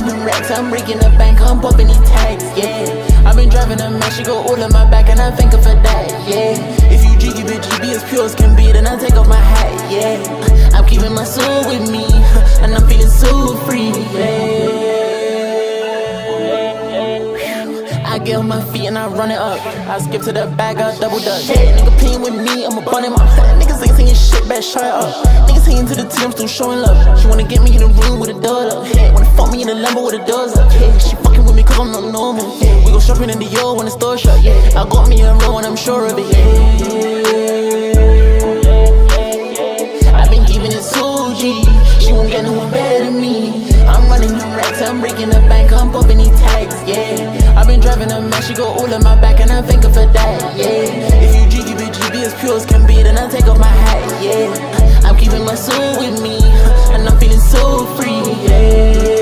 them racks, I'm breaking the bank, I'm bumping these tags, yeah. I've been driving a man, she go all in my back, and I thank her for that, yeah. If you jiggy, bitch, you be as pure as can be, then I take off my hat, yeah. I'm keeping my soul with me, and I'm feeling so free, yeah. I get on my feet and I run it up. I skip to the back, I double dutch. Hey, nigga playing with me, I'ma bun him up. Niggas ain't saying shit, better shut up. Niggas hating to the T, I'm still showing love. She wanna get me in the room with a door up. Hey, wanna fuck me in the Lambo with the doors up. Hey, she fucking with me cause I'm not normal. Hey, we go shopping in the Yo when the store shut. Yeah, I got me a roll and I'm sure of it. Yeah, I've been keeping it so G. She won't get no one better than me. I'm running the racks, I'm breaking the bank, I'm bumping these tags, yeah. I've been driving a man, she go all in my back, and I thank her for that, yeah. If you jiggy, bitch, you be as pure as can be, then I take off my hat, yeah. I'm keeping my soul with me, and I'm feeling so free, yeah.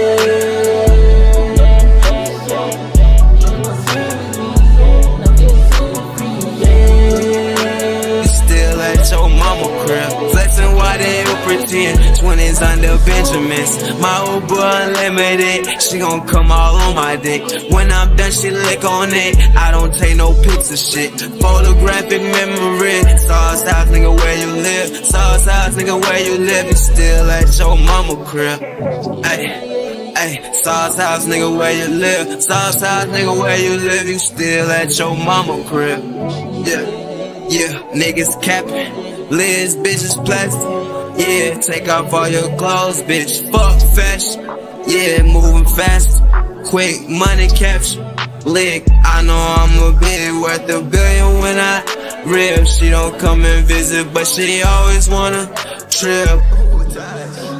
Still at your mama crib, flexing while they pretend. 20s under Benjamins, my old boy unlimited. She gon' come all on my dick. When I'm done, she lick on it. I don't take no pics of shit. Photographic memory. Sauce house, nigga, where you live? Sauce house, nigga, where you live? You still at your mama crib. Ay, sauce house, nigga, where you live? Sauce house, nigga, where you live? You still at your mama crib. Yeah, niggas capping. Liz, bitches plastic. Yeah, take off all your clothes, bitch. Fuck fashion. Yeah, moving fast. Quick money capture. Lick, I know I'ma be worth $1 billion when I rip. She don't come and visit, but she always wanna trip.